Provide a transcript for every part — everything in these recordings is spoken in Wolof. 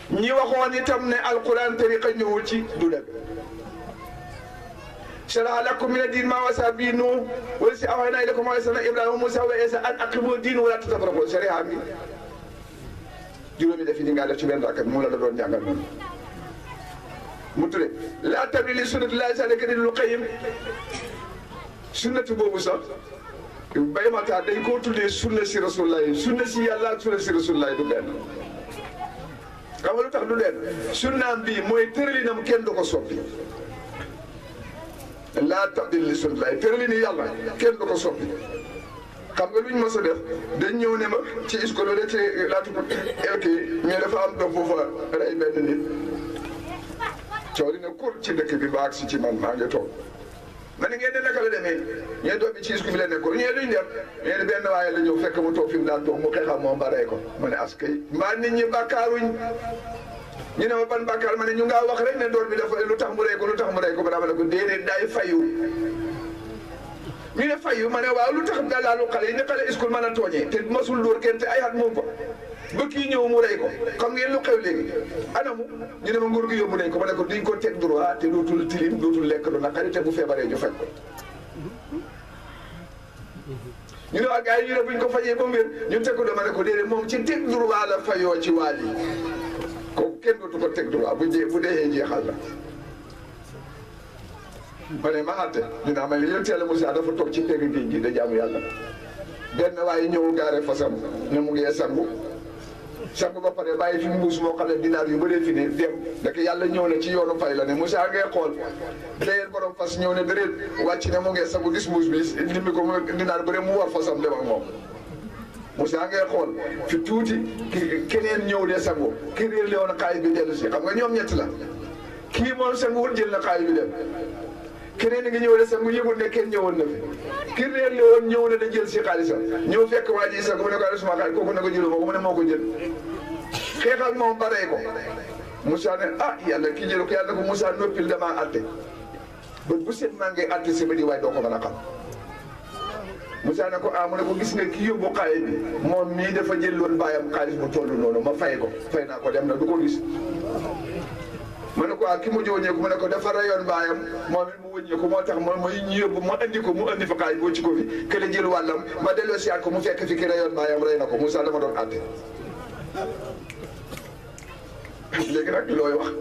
ñi waxoon itam ne alquran tariqa ñëwul ci du dëgg shara'a lakum mina diin maa wasaa bihi Nuuh wallazii awhaynaa ilaykum wa wasaynaa Ibraahiima wa Muusaa wa Iisaa an aqiimu diina wa laa tatafarraqu shari'a bi juróomi def yi nga def ci benn rakkat moom la doon jàngal noonu mu tudde laa tabdila li sunnatillaahi zaalika diinul qayyim sunnatu boobu sax bay mata dañ koo tuddee sunna si rasulullahi sunna si yàlla ak sunna si rasulullahi du benn xam nga lu tax du leen sunnaam bii mooy tëralinam kenn du ko soppi laa tabdila li sunnatillaahi tëralini yàlla kenn du ko soppi xam nga luñ mos a def dañ ñëw ne ma ci iskolo de ci laatu ko kii mais dafa am doom foofa rey benn nit coow dina kur ci dëkk bi ba agsi ci man maa ngi toog ma ne ngeen ne naka la demee ñee doom bi ci isku bi la nekkoon ñee duñ def ñee ne benn waaye la ñëw fekk mu toog fi mu daan toog mu xeexam moom ba rey ko ma ne askay mbaa nit ñi bàkkaaruñ ñu ne ma ban bàkkaar ma ne ñu ngaa wax rek ne doom bi dafa lu tax mu rey ko lu tax mu rey ko ba dama ne ko déedéet day fayu ñu ne fayu ma ne waaw lu tax dalaalu xale yi ne xale iskul mën a tooñee te masul dóor kenn te ay at moom ko ba kii ñëw mu rey ko xam ngeen lu xew léegi anamu ñu ne ma nguur gi yóbbu nañ ko ma ne ko duñ ko teg droit te dootul tilim dootul lekk lu naqari te bu feebaree ñu faj ko ñu ne waa gars yi ñu ne buñ ko fajee ba mbir ñu teg ko dama ne ko déedéet moom ci teg droit la fayoo ci waal yi kooku kenn dootu ko teg droit bu dee jeexal la ma ne ma àtte ñu naan ma ne yéen teel Moussa dafa toog ci pegg géej gi da jaamu yàlla benn waaye ñëw gaare fasam ne mu ngi sangu ba pare bàyyi fi mbuus moo xam ne dinaar yu bëree fi ne dem dak yàlla ñëw na ci yoonu fay la ne Moussa ngay xool léegi borom fas ñëw ne déret wàcc ne mu ngi sangu gis mbuus bi limbi ko mu dinaar bëri mu war fasam dem ak moom Moussa ngay xool fi tuuti keneen ñëw de sangu ki réer le woon xaalis bi dellu si xam nga ñoom ñett la kii moom sanguwul jël na xaalis bi dem keneen nga ñëw de sangu yëgul ne kenn ñëwoon na fi ki réer le woon ñëw na da jël si xaalisam ñëw fekk waa ji sangu mu ne ko suma xaalis kooku ne ko jëluma ko mu ne moo ko jël xeex ak moom baree ko Moussa ne ah yàlla kii jël ko yàlla ko Moussa noppil damaa atte ba bu set maa ngi atte si ba di waaye doo ko mën a xam Moussa ne ko ah mu ne ko gis nga kii yóbbu xaalis bi moom mii dafa jël loon bàyyam xaalis bu toll noonu ma fay ko fay naa ko dem na du ko gis ma ne ko ah ki mu wëññeeku mu ne ko dafa rayoon baayam moom it mu wëññeeku moo tax ma ñu yóbbu ma andi ko mu andi fa xaalis boo ci ko fi kële jël wàllam ma delloo si ko mu fekk fi ki rayoon baayam rey na ko Moussa dama doon àtte léegi nag looy wax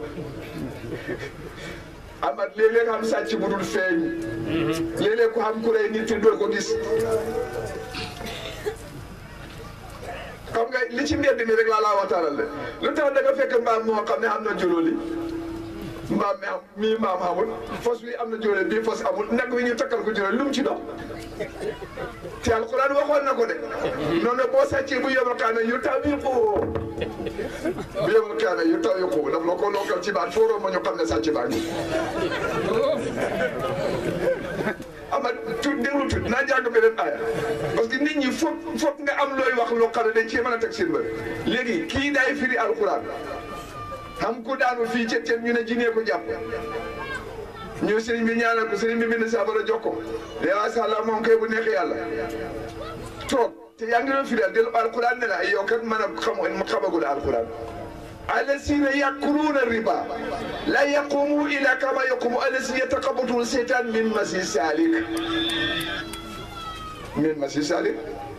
amat léeg-léeg xam sàcc bu dul feeñ léeg-léeg ko xam ku rey nit te doo ko gis xam nga li ci mbedd mi rek laa waxtaanal de lu tax da nga fekk mbaam moo xam ne am na juróoli mbaam mi am mii mbaam xamul fos wi am na juróoli bii fos amul nag wi ñu takkal ko juróoli lu mu ci dox te alxuraan waxoon na ko de noonu boo sàccee bu yemal kaane yu taw yi ko bu yemal kaane yu taw yi ko daf la ko lonkal ci baat fooroo ma ñu xam ne sàcc baa ngi ama tuut déglu tuut naa jàng beneen aaya parce que nit ñi foog nga am looy wax loo xam ne dañ cee mën a teg seen bër léegi kii daay firi alxuraan xam ku daanu fii cet ñu ne jinee ko jàpp ñëw sëriñ bi ñaanal ko sëriñ bi bind saafara jox ko macha allah moom kay bu neex yàlla toog te yaa ngi doon firi del alxuraan ne la yow kat mën a xamagul alxuraan الذين يأكلون الربا لا يقوموا إلا كما يقوم الذي يتقبضه الشيطان من مس سالك من مس سالك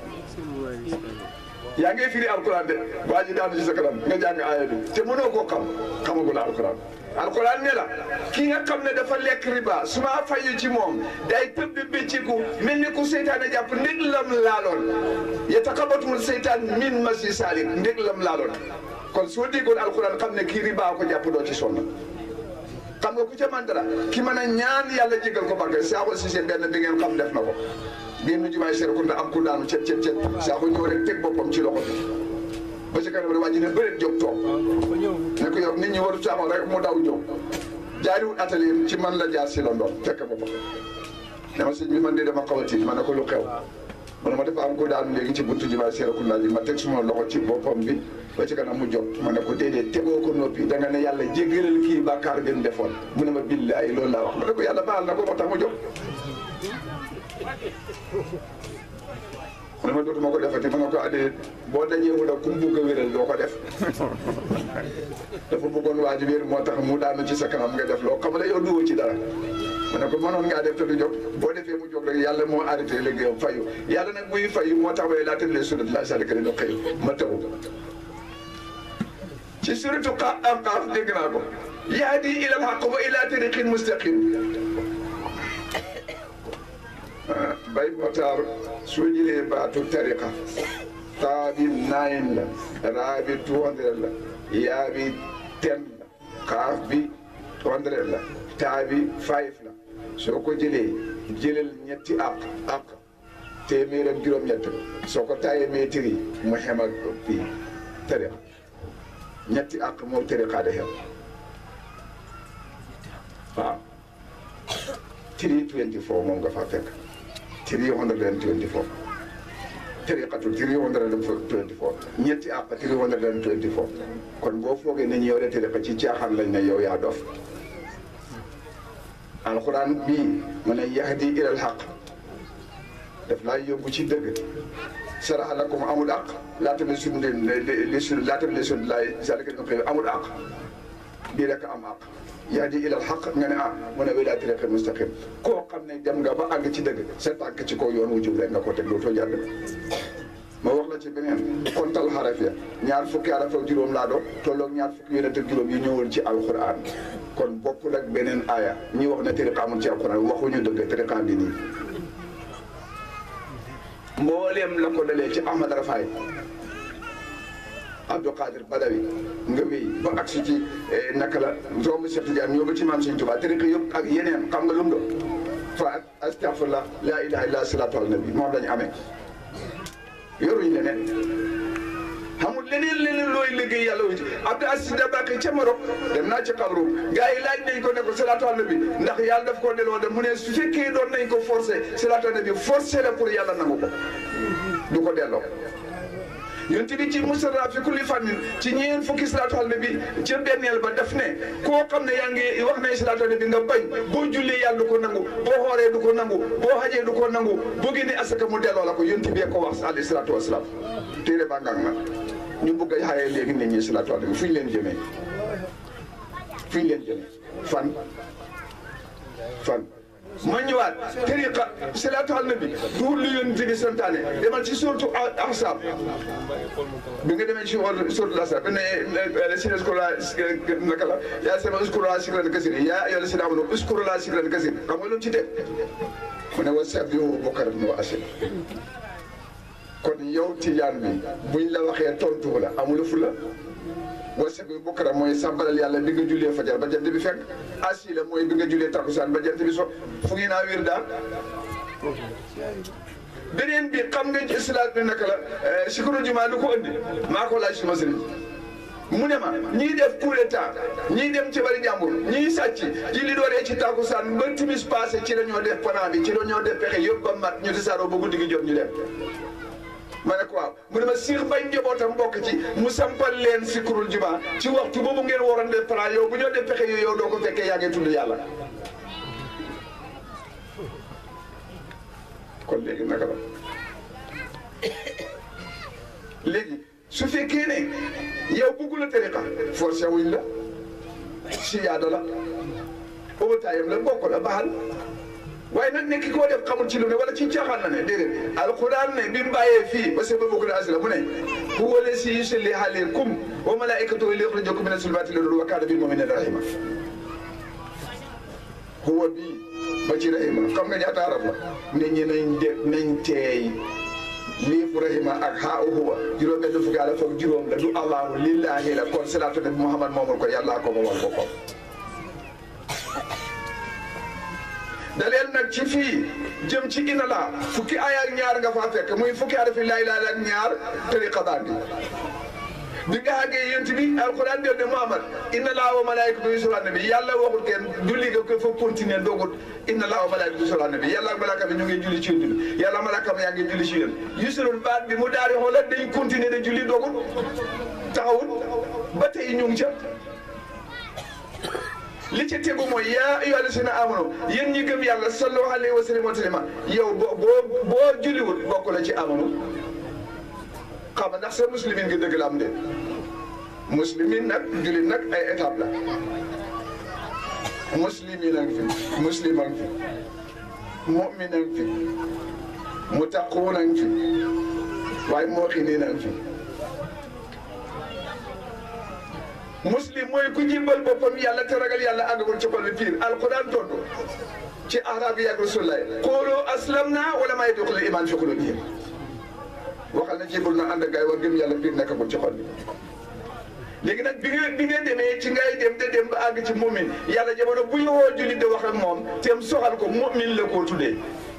yaa ngi firi alquran de waa ji daanu ci sa kanam nga jàng aaya bi te mënoo koo xam xamagul alquran alquran ne la ki nga xam ne dafa lekk riba su ma fayu ci moom day tëbb bëccëgu mel ni ku seytaane jàpp ndég lam laaloon yataqabbatul seytaan min masi salik ndég lam laaloon kon soo déggoon alquran xam ne kii riba ko jàpp doo ci sonn xam nga ku ca man dara ki mën a ñaan yàlla jégal ko barke Sakho Cissé benn bi ngeen xam def na ko génn jumaay Serekunda am ku daanu cet Sakho ñëw rek teg boppam ci loxo bi ba ci kanam rek waa ji ne bëreet jóg toog ne ko yow nit ñi waru Sakho rek mu daw jóg jaariwul atelier ci man la jaar si la ndoon fekk boppam dama sëñ bi man de dama xaw a tiit ma ne ko lu xew man ma dafa am ku daanu léegi ci buntu jumaay Serekunda ji ma teg suma loxo ci boppam bi ba ci kanam mu jóg ma ne ko déedéet tegoo ko noppi da nga ne yàlla jéggalal kii bàkkaar bi mu defoon mu ne ma billaay loolu laa wax ma ne ko yàlla baal na ko moo tax mu jóg mu ne ma dootuma ko defati ma ne ko adee boo dajee mu ne ku mu bugg a wéral doo ko def dafa bëggoon waa ji wér moo tax mu daanu ci sa kanam nga def loo xam ne yow duwoo ci dara ma ne ko mënoon ngaa def te du jóg boo defee mu jóg rek yàlla moo arrêté liggéeyam fayu yàlla nag buy fayu moo tax waaye laa tëddee surat la salika do xëy ma taw ci suratu Qaaf dégg naa ko yahdi ilal haqq wa ila tariqin mustaqim bay motaar soo jëlee baatu tariqa taa bi 9 la raa bi 200 la yaa bi 10 la xaaf bi 100 la taa bi 5 la soo ko jëleel ñetti àq téeméer ak juróom-ñett soo ko taayee métri mu xem ak fii tariqa ñetti àq moo tariqa de xem waaw 324 moom nga fa fekk 324 tariqatu 324 ñetti àq 324 kon boo foogee ne ñu yow de tariqa ci caaxaan lañ ne yow yaa dof alxuraan bii mu ne yahdi ilal haq daf laa yóbbu ci dëgg saraxa la comme amul àq laata la sun laata la sun laay salika ñu koy amul àq bii rek am àq yahdi ilal haq nga ne mu ne ilaa tariqin mustaqim koo xam ne dem nga ba àgg ci dëgg sa tànk ci kaw yoon wu jub rek nga ko teg dootoo jàdd ma wax la ci beneen kontal xaraf ya ñaar fukki xaraf ak juróom laa doon tolloog ñaar fukki yonent ak juróom yi ñëwoon ci alquran kon bokkul ak beneen aaya ñi wax ne tariqa amul ci alquran waxuñu dëgg tariqa bi nii mbooleem la ko dalee ci Ahmad Rafaay Abdou Qadir Badawi nga wéy ba agsi ci naka la romb Cheikh Tidiane ñoo ba ci maam Sëñ Tuubaa tariqa yëpp ak yeneen xam nga lu mu doon fa astaghfirullah laa ilaha illa salaatu ala nabi moom lañu amee yoruñ leneen xamul leneen looy liggéey yàlla wu ci Abdou Aziz Dabakh ca Maroc dem naa ci xabru gars yi laaj nañ ko ne ko salaatu ala nabi ndax yàlla daf koo delloo dem mu ne su fekkee doon nañ ko forcé salaatu ala nabi forcé la pour yàlla nangu ko du ko delloo yonent bi ci musarra fi kulli fannin ci ñeen fukki salaatu ala nabi ca benneel ba daf ne koo xam ne yaa ngi wax nañ salaatu ala nabi nga bañ boo jullee yàlla du ko nangu boo xooree du ko nangu boo xajee du ko nangu boo génnee asaka mu delloo la ko yonent bi ko wax alayhi salaatu wasalaam téere ba ngang na ñu bëgg a xayee léegi nit ñi salaatu ala nabi fu ñu leen jëmee fan ma ñëwaat tariqa salaatu ala nabi du lu yonent bi santaane demal ci suratu ahzab bi nga demee ci suratu ahzab ne sina uskura naka la yaa sama uskura sikran kasir yaa ayyuhal lazina amanu uskura sikran kasir xam nga lu ci def mu ne wa sabbihu bukratan wa asila kon yow tijaan bi buñ la waxee tontu la amul fu la wa sabbihu bukratan mooy sàmbalal yàlla bi nga jullee fajar ba jant bi fekk asila mooy bi nga jullee takkusaan ba jant bi so fu ngi naa wér daal beneen bi xam nga ci islaam bi naka la sikru jumaa lu ko andi maa ko laaj suma sëriñ mu ne ma ñii def coup d'état ñii dem ci bari jàmbur ñii sàcc ji li dooree ci takkusaan ba timis passé ci la ñoo def panaa bi ci la ñoo def pexe yëpp ba mat ñu tasaaroo ba guddi gi jot ñu dem ma ne ko waaw mu ne ma siix bañ njabootam bokk ci mu sampal leen sikrul jumaa ci waxtu boobu ngeen waroon def plan yow bu ñoo def pexe yooyu yow doo ko fekkee yaa ngi tudd yàlla kon léegi naka la léegi su fekkee ne yow bëggu la tariqa forcé wuñ la siyaada la overtime la bokk la baaxal waaye nag nekk koo def xamul ci lu ne wala ci caaxaan la ne déedéet alquran ne bi mu bàyyee fii ba sa bëgg la asila mu ne huwa allazi yusalli alaykum wa malaikatuhu li yukhrijakum mina zulumati ila nur wa kana bil mu'minina rahima huwa bii ba ci rahima xam nga ñaata arab la nit ñi nañ teey lii rahima ak haa huwa juróom benn fukki ala foog juróom la du allahu lillahi la kon salaatu nabi muhammad moomul ko yàllaa ko wax boppam daleen nag ci fii jëm ci ina la fukki aaya ak ñaar nga faa fekk muy fukki arafi laa ilaaha ak ñaar tariqa baa bi nga xàggee yént bi alquran def ne Muhammad inna laa wa malaikatu yusalluna ala nabi yàlla waxul kenn julli nga ko fa continuer doogut inna laa wa malaikatu yusalluna ala nabi yàlla ak malaaka bi ñu ngi julli ci yént bi yàlla malaaka bi yaa ngi julli ci yéen yusalun baat bi mu daari xoola dañ continuer de julli doogut taxawul ba tey ñu ngi ca li ci tegu mooy yaa ayyuhaa llaziina aamanu yéen ñi gëm yàlla sallu alayhi wa sallim wa taslima yow boo julliwul bokk la ci amanu xam nga ndax sa muslimin nga dëgg la am de muslimin nag jullit nag ay étape la muslimin a ngi fi muslim a ngi fi mu'min a ngi fi mutaquun a ngi fi waaye muuqiniin a ngi fi muslim mooy ku jibbal boppam yàlla te ragal yàlla àggagul ci xol bi piir alquran tontu ci arab yi ak rasulullah qoolu aslamna wala may duxul iman fi qulubihim waxal na jibbal na ànd ak gaay war gëm yàlla piir nekkagul ci xol bi léegi nag bi nga demee ci ngay dem te dem ba àgg ci mu'min yàlla jamono bu ñu woo jullit de wax ak moom te mu soxal ko mu'min la koo tuddee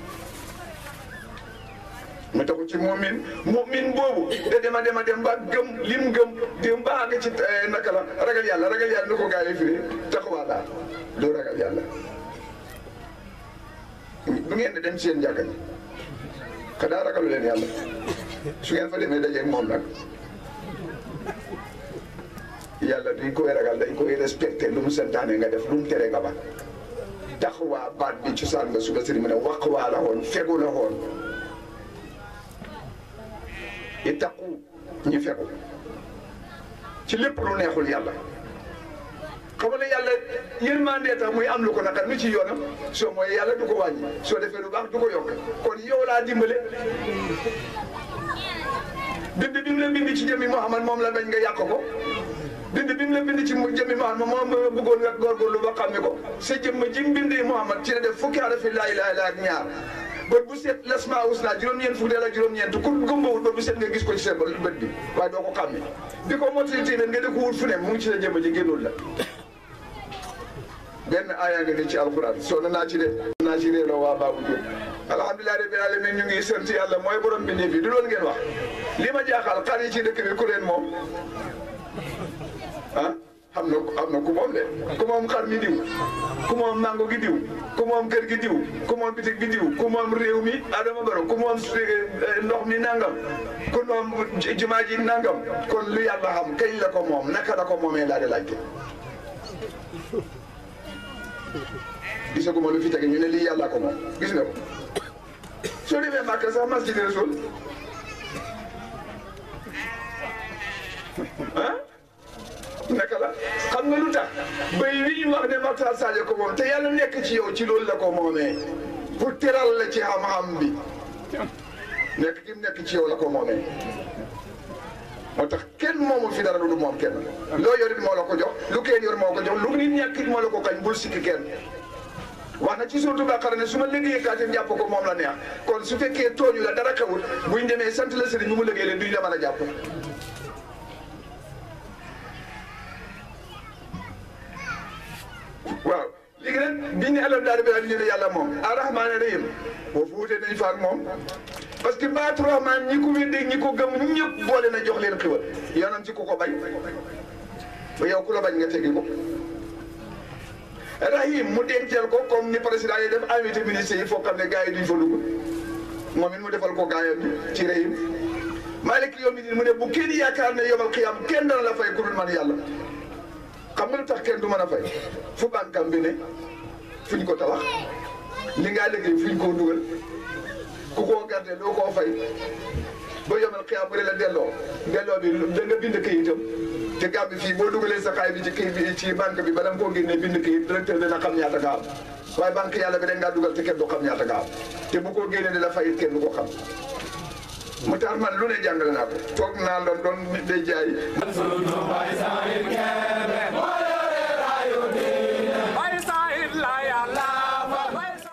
mu taxu ci mu'min boobu da dem ba gëm lim gëm dem ba àgg ci naka la ragal yàlla ni ko gaa yi firi taxawaa daal doo ragal yàlla bu ngeen di dem seen jàkka ji xanaa ragalu leen yàlla su ngeen fa demee dajeeg moom nag yàlla duñ koy ragal dañ koy respecté lu mu santaane nga def lu mu tere nga ba taxawaa baat bi cosaan nga suba sëriñ mu ne waqwaa la woon fegu la woon ittaqu ñu fegu ci lépp lu neexul yàlla xam nga yàlla yërmande tax muy am lu ko naqar lu ci yoonam soo mooy yàlla du ko wàññi soo defee lu baax du ko yokk kon yow laa dimbale bind bi mu la bind ci jëmmi Muhammad moom la bañ nga yàq ko bind bi mu la bind ci jëmmi Muhammad moom bëggoon nga góorgóorlu ba xam ne ko sa jëmm ji mu bindee Muhammad ci la def fukki arafi laa ilaaha illa ak ñaar bët bu set lasmaa usna juróom-ñeent fukk la juróom-ñeent ku gëmbawul bët bu set nga gis ko ci seen bët bi waaye doo ko xàmme bi ko mottali téeméer nga def ko wut fu ne mu ngi ci sa jëmm ji génnul la benn aaya nga ni ci alquran sonn naa ci de naa ci réeroo waa Babou Diop alhamdulilah rabbil alamin ñu ngi sant yàlla mooy borom bindee bi du loolu ngeen wax li ma jaaxal xar yi ci dëkk bi ku leen moom ah am na ku moom de ku moom xar mi diw ku moom mango gi diw ku moom kër gi diw ku moom bitig bi diw ku moom réew mi Adama Barrow ku moom ndox mi nangam ku moom jumaa ji nangam kon lu yàlla xam kañ la ko moom naka la ko moomee laa di laajte gisaguma lu fi tege ñu ne lii yàlla ko moom gis nga ko soo demee Màkka sax masjid Rasul ah naka la xam nga lu tax bay wi ñu wax ne Makhtar Sadio ko moom te yàlla nekk ci yow ci loolu la ko moomee pour teral la ci xam-xam bi nekk gi mu nekk ci yow la ko moomee moo tax kenn moomul fi dara lu moom kenn loo yorit moo la ko jox lu kenn yor moo ko jox lu nit ñàkkit moo la ko kañ bul sikki kenn wax na ci suuratu Baqara ne su ma liggéeyee kaatim jàpp ko moom la neex kon su fekkee tooñu la dara xewul buñ demee sant la sëriñ bi mu liggéey leen duñ la mën a jàpp waaw léegi nag biñ ne alhamdulilah rabbil ñu ne yàlla moom arrahmaan rahim boofu wutee nañ fa ak moom parce que baatu rahmaan ñi ko wéddeeg ñi ko gëm ñëpp boole na jox leen xiwal yoonam ci ku ko bañ ba yow ku la bañ nga tegi ko rahim mu denceel ko comme ni président yi def invité ministre yi foo xam ne gars yi duñ fa dugg moom it mu defal ko gaayam bi ci rahim maaliki yawmi diin mu ne bu kenn yaakaar ne yomal xiyaam kenn dana la fay ku dul man yàlla xam nga lu tax kenn du mën a fay fu bànkam bi ne fuñ ko tabax li ngaa liggéey fuñ koo dugal ku koo gardé doo koo fay ba yomal xiyaam bu la delloo bi da nga bind këyitam te gàmm bi fii boo dugalee sa xaay bi ci këyit bi ci banque bi bala nga koo génnee bind këyit directeur dina xam ñaata nga am waaye banque yàlla bi dañ ngaa dugal te kenn du xam ñaata nga am te bu ko génnee di la fayit kenn du ko xam mu tax man lu ne jàngale naa ko toog naa doon day jaay